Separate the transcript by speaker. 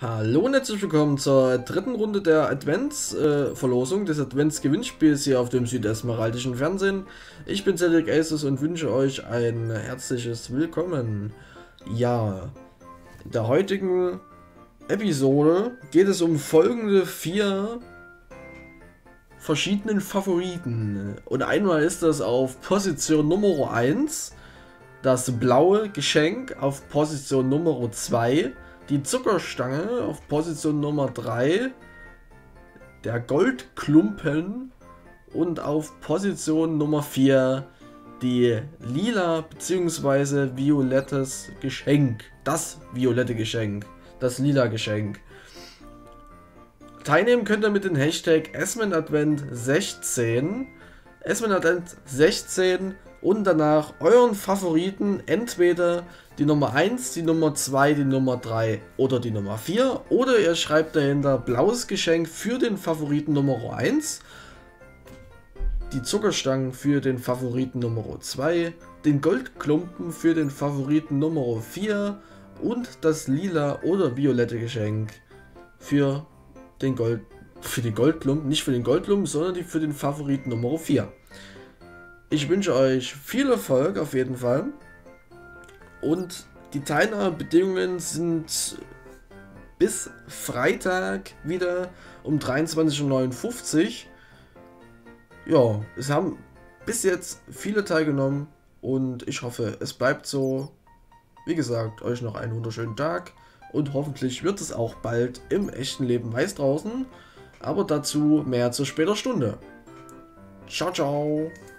Speaker 1: Hallo und herzlich willkommen zur dritten Runde der Advents-Verlosung des Advents-Gewinnspiels hier auf dem südesmeraldischen Fernsehen. Ich bin Cedric Aces und wünsche euch ein herzliches Willkommen. Ja, in der heutigen Episode geht es um folgende 4 verschiedenen Favoriten. Und einmal ist das auf Position Nummer 1 das blaue Geschenk, auf Position Nummer 2 die Zuckerstange, auf Position Nummer 3 der Goldklumpen und auf Position Nummer 4 die lila bzw. violettes Geschenk. Das violette Geschenk. Das lila Geschenk. Teilnehmen könnt ihr mit dem Hashtag SMNAdvent16 SMNAdvent16 und danach euren Favoriten, entweder die Nummer 1, die Nummer 2, die Nummer 3 oder die Nummer 4, oder ihr schreibt dahinter blaues Geschenk für den Favoriten Nummer 1, die Zuckerstangen für den Favoriten Nummer 2, den Goldklumpen für den Favoriten Nummer 4 und das lila oder violette Geschenk für den Goldklumpen, nicht für den Goldklumpen, sondern für den Favoriten Nummer 4. Ich wünsche euch viel Erfolg auf jeden Fall. Und die Teilnahmebedingungen sind bis Freitag wieder um 23:59 Uhr. Ja, es haben bis jetzt viele teilgenommen und ich hoffe, es bleibt so. Wie gesagt, euch noch einen wunderschönen Tag und hoffentlich wird es auch bald im echten Leben weiß draußen. Aber dazu mehr zu später Stunde. Ciao, ciao.